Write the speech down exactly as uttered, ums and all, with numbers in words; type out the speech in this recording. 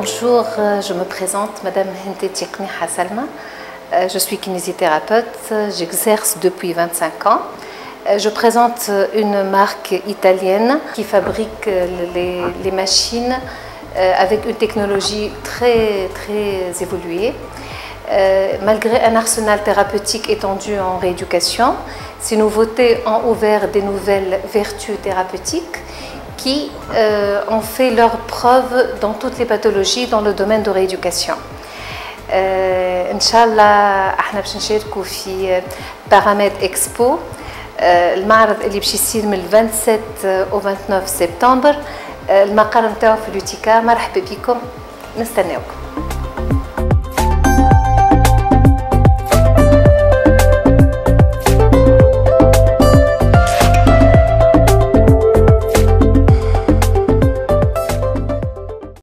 Bonjour, je me présente, Madame Hindé Tiqniha Salma. Je suis kinésithérapeute, j'exerce depuis vingt-cinq ans. Je présente une marque italienne qui fabrique les, les machines avec une technologie très, très évoluée. Malgré un arsenal thérapeutique étendu en rééducation, ces nouveautés ont ouvert des nouvelles vertus thérapeutiques qui euh, ont fait leur preuve dans toutes les pathologies dans le domaine de rééducation. إن شاء الله احنا باش نشاركوا في باراميد إكسبو المعرض اللي باش يصير من سبعة وعشرين و تسعة وعشرين سبتمبر. المقر نتاعو في لوتيكا. مرحبا بكم، نستناوكم.